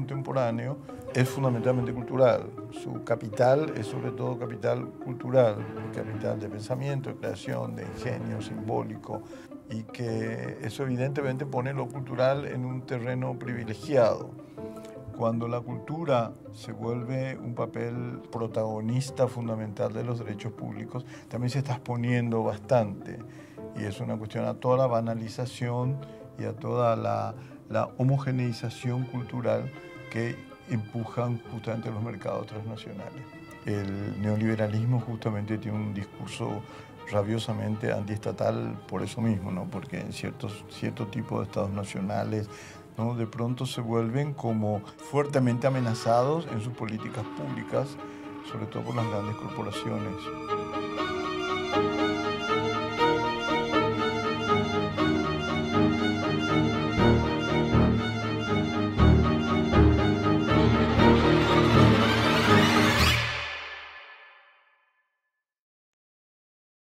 contemporáneo es fundamentalmente cultural. Su capital es sobre todo capital cultural, capital de pensamiento, de creación, de ingenio simbólico, y que eso evidentemente pone lo cultural en un terreno privilegiado. Cuando la cultura se vuelve un papel protagonista fundamental de los derechos públicos, también se está exponiendo bastante. Y es una cuestión a toda la banalización y a toda la homogeneización cultural que empujan justamente los mercados transnacionales. El neoliberalismo justamente tiene un discurso rabiosamente antiestatal por eso mismo, ¿no? Porque en cierto tipo de estados nacionales, ¿no?, de pronto se vuelven como fuertemente amenazados en sus políticas públicas, sobre todo por las grandes corporaciones.